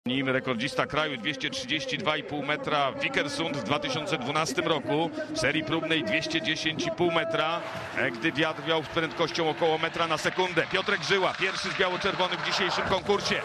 Nim rekordzista kraju 232,5 metra Vikersund w 2012 roku w serii próbnej 210,5 metra, gdy wiatr wiał z prędkością około metra na sekundę. Piotrek Żyła, pierwszy z biało-czerwonych w dzisiejszym konkursie.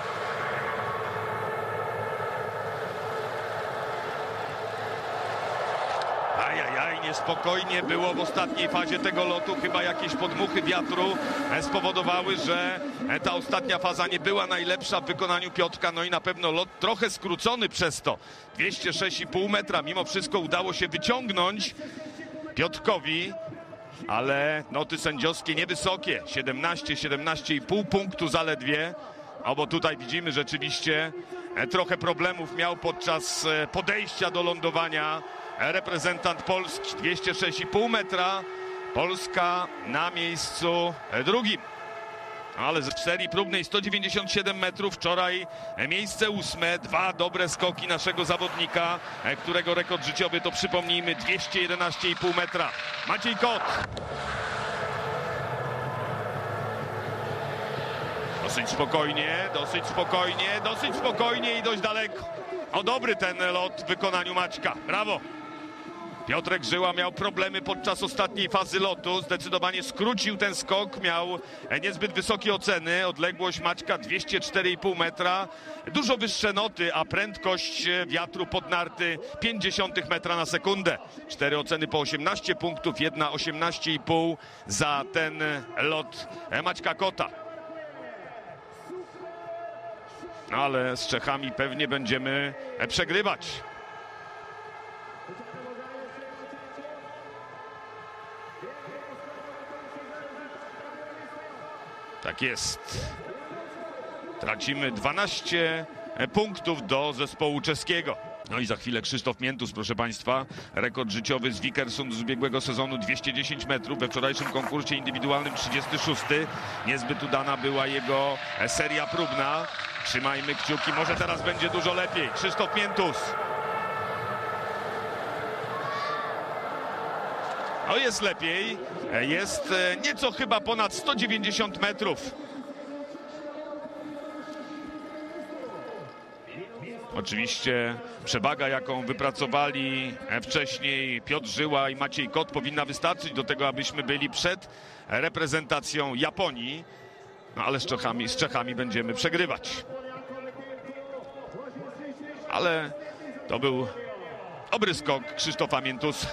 Ajajaj, niespokojnie było w ostatniej fazie tego lotu. Chyba jakieś podmuchy wiatru spowodowały, że ta ostatnia faza nie była najlepsza w wykonaniu Piotrka. No i na pewno lot trochę skrócony przez to. 206,5 metra. Mimo wszystko udało się wyciągnąć Piotrkowi, ale noty sędziowskie niewysokie. 17,5 punktu zaledwie. Bo tutaj widzimy rzeczywiście trochę problemów miał podczas podejścia do lądowania reprezentant Polski. 206,5 metra. Polska na miejscu drugim. Ale w serii próbnej 197 metrów. Wczoraj miejsce 8. Dwa dobre skoki naszego zawodnika, którego rekord życiowy to, przypomnijmy, 211,5 metra. Maciej Kot. Dosyć spokojnie i dość daleko. O, dobry ten lot w wykonaniu Maćka. Brawo. Piotrek Żyła miał problemy podczas ostatniej fazy lotu. Zdecydowanie skrócił ten skok. Miał niezbyt wysokie oceny. Odległość Maćka 204,5 metra. Dużo wyższe noty, a prędkość wiatru pod narty 0,5 metra na sekundę. 4 oceny po 18 punktów, jedna 18,5 za ten lot Maćka Kota. Ale z Czechami pewnie będziemy przegrywać. Tak jest. Tracimy 12 punktów do zespołu czeskiego. No i za chwilę Krzysztof Miętus, proszę Państwa. Rekord życiowy z Vikersund z ubiegłego sezonu 210 metrów. We wczorajszym konkursie indywidualnym 36. Niezbyt udana była jego seria próbna. Trzymajmy kciuki, może teraz będzie dużo lepiej. Krzysztof Miętus. No jest lepiej. Jest nieco chyba ponad 190 metrów. Oczywiście przewaga, jaką wypracowali wcześniej Piotr Żyła i Maciej Kot, powinna wystarczyć do tego, abyśmy byli przed reprezentacją Japonii. No ale z Czechami będziemy przegrywać. Ale to był dobry skok Krzysztofa Miętusa.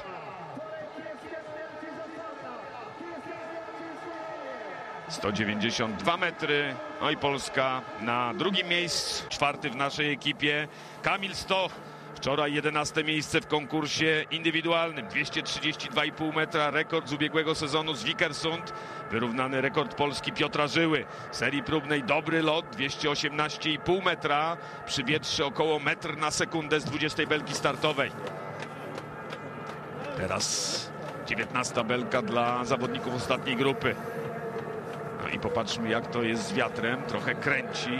...192 metry, no i Polska na drugim miejscu, czwarty w naszej ekipie. Kamil Stoch, wczoraj 11 miejsce w konkursie indywidualnym, 232,5 metra, rekord z ubiegłego sezonu z Vikersund, wyrównany rekord Polski Piotra Żyły. W serii próbnej dobry lot, 218,5 metra, przy wietrze około metr na sekundę z 20 belki startowej. Teraz 19 belka dla zawodników ostatniej grupy. No i popatrzmy, jak to jest z wiatrem. Trochę kręci.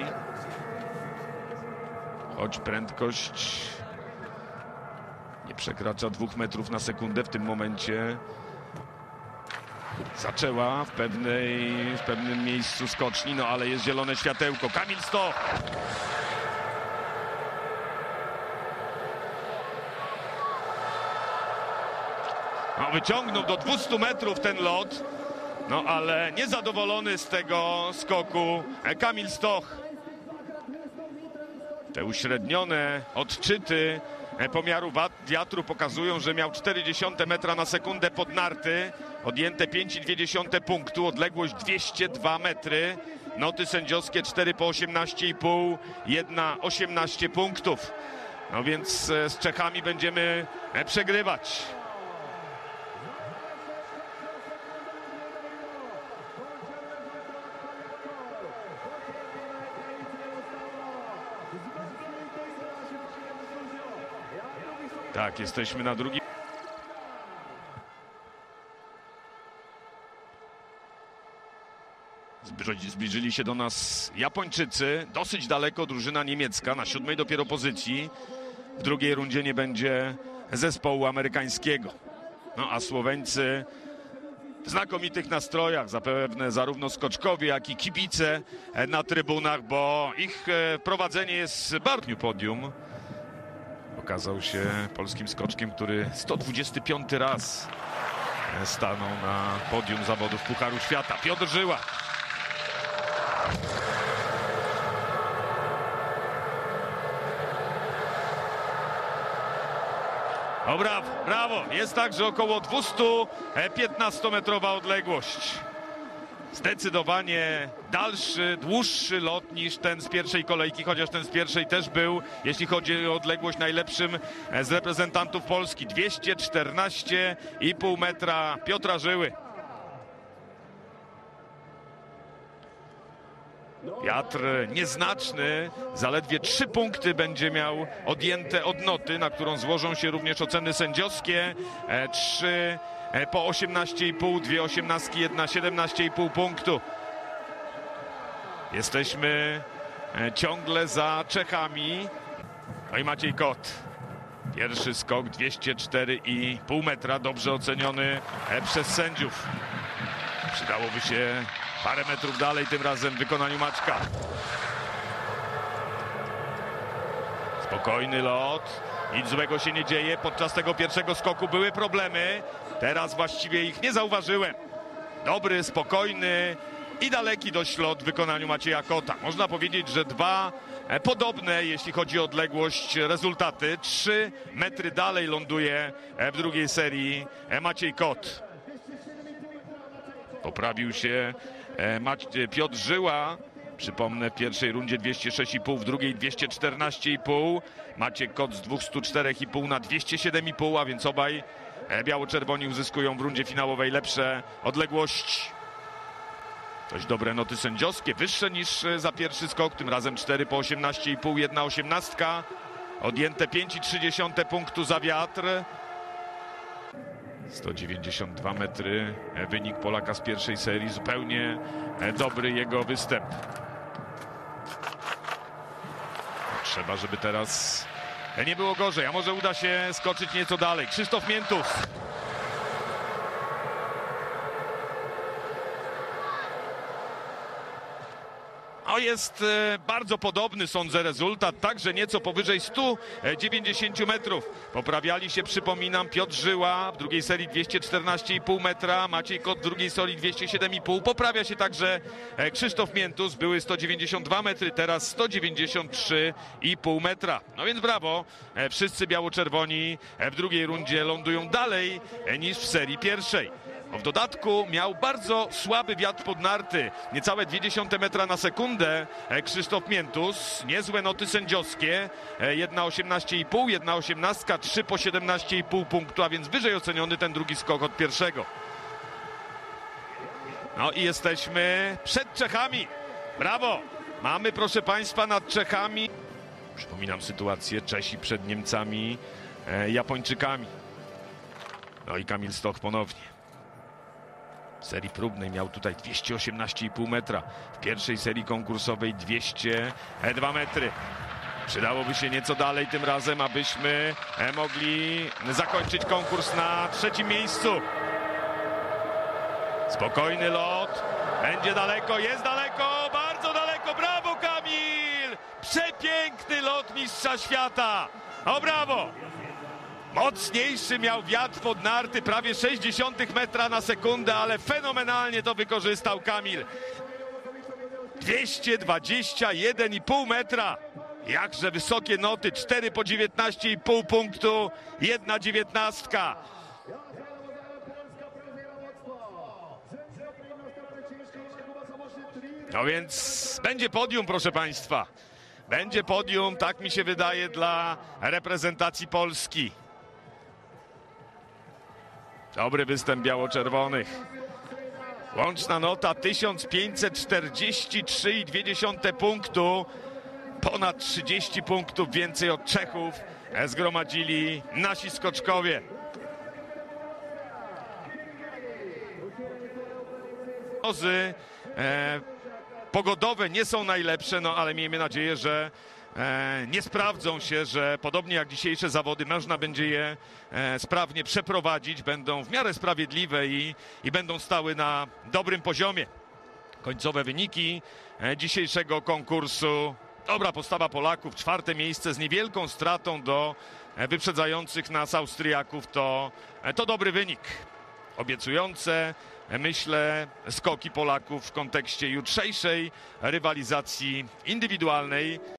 Choć prędkość nie przekracza 2 metrów na sekundę. W tym momencie zaczęła w pewnym miejscu skoczni. No ale jest zielone światełko. Kamil Stoch. No, wyciągnął do 200 metrów ten lot. No ale niezadowolony z tego skoku Kamil Stoch. Te uśrednione odczyty pomiaru wiatru pokazują, że miał 0,4 metra na sekundę pod narty. Odjęte 5,2 punktu, odległość 202 metry. Noty sędziowskie 4 po 18,5, jedna 18 punktów. No więc z Czechami będziemy przegrywać. Tak, jesteśmy na drugim. Zbliżyli się do nas Japończycy. Dosyć daleko drużyna niemiecka, na 7. dopiero pozycji. W drugiej rundzie nie będzie zespołu amerykańskiego. No a Słoweńcy w znakomitych nastrojach, zapewne zarówno skoczkowie, jak i kibice na trybunach, bo ich prowadzenie jest bardzo podium. Okazał się polskim skoczkiem, który 125 raz stanął na podium zawodów Pucharu Świata. Piotr Żyła. O, brawo, brawo. Jest tak, że około 215-metrowa odległość. Zdecydowanie dalszy, dłuższy lot niż ten z pierwszej kolejki, chociaż ten z pierwszej też był, jeśli chodzi o odległość, najlepszym z reprezentantów Polski. 214,5 metra Piotra Żyły. Piotr nieznaczny, zaledwie 3 punkty będzie miał odjęte od noty, na którą złożą się również oceny sędziowskie. 3 po 18,5, 2 osiemnastki, 1 17,5 punktu. Jesteśmy ciągle za Czechami. No i Maciej Kot. Pierwszy skok 204,5 metra, dobrze oceniony przez sędziów. Przydałoby się parę metrów dalej, tym razem w wykonaniu Maćka. Spokojny lot. Nic złego się nie dzieje. Podczas tego pierwszego skoku były problemy. Teraz właściwie ich nie zauważyłem. Dobry, spokojny i daleki dość lot w wykonaniu Macieja Kota. Można powiedzieć, że dwa podobne, jeśli chodzi o odległość, rezultaty. 3 metry dalej ląduje w drugiej serii Maciej Kot. Poprawił się Piotr Żyła. Przypomnę, w pierwszej rundzie 206,5, w drugiej 214,5. Maciek Kot z 204,5 na 207,5, a więc obaj biało-czerwoni uzyskują w rundzie finałowej lepsze odległości. Dość dobre noty sędziowskie, wyższe niż za pierwszy skok, tym razem 4 po 18,5, 1 osiemnastka. Odjęte 5,3 punktu za wiatr. 192 metry, wynik Polaka z pierwszej serii, zupełnie dobry jego występ. Trzeba, żeby teraz nie było gorzej, a może uda się skoczyć nieco dalej. Krzysztof Miętus. No jest bardzo podobny, sądzę, rezultat, także nieco powyżej 190 metrów. Poprawiali się, przypominam, Piotr Żyła w drugiej serii 214,5 metra, Maciej Kot w drugiej serii 207,5. Poprawia się także Krzysztof Miętus, były 192 metry, teraz 193,5 metra. No więc brawo, wszyscy biało-czerwoni w drugiej rundzie lądują dalej niż w serii pierwszej. W dodatku miał bardzo słaby wiatr pod narty, niecałe 0,2 metra na sekundę Krzysztof Miętus. Niezłe noty sędziowskie, 1,18,5, 1 osiemnastka, 3 po 17,5 punktu, a więc wyżej oceniony ten drugi skok od pierwszego. No i jesteśmy przed Czechami. Brawo! Mamy, proszę Państwa, nad Czechami. Przypominam sytuację, Czesi przed Niemcami, Japończykami. No i Kamil Stoch ponownie. W serii próbnej miał tutaj 218,5 metra. W pierwszej serii konkursowej 202 metry. Przydałoby się nieco dalej tym razem, abyśmy mogli zakończyć konkurs na 3. miejscu. Spokojny lot. Będzie daleko, jest daleko, bardzo daleko. Brawo, Kamil! Przepiękny lot mistrza świata. O, brawo! Mocniejszy miał wiatr pod narty, prawie 0,6 metra na sekundę, ale fenomenalnie to wykorzystał Kamil. 221,5 metra. Jakże wysokie noty, 4 po 19,5 punktu, 1 dziewiętnastka. No więc będzie podium, proszę Państwa. Będzie podium, tak mi się wydaje, dla reprezentacji Polski. Dobry występ biało-czerwonych. Łączna nota 1543,2 punktu. Ponad 30 punktów więcej od Czechów zgromadzili nasi skoczkowie. Pogodowe nie są najlepsze, no ale miejmy nadzieję, że nie sprawdzą się, że podobnie jak dzisiejsze zawody można będzie je sprawnie przeprowadzić, będą w miarę sprawiedliwe i będą stały na dobrym poziomie. Końcowe wyniki dzisiejszego konkursu. Dobra postawa Polaków, 4. miejsce z niewielką stratą do wyprzedzających nas Austriaków. To dobry wynik. Obiecujące, myślę, skoki Polaków w kontekście jutrzejszej rywalizacji indywidualnej.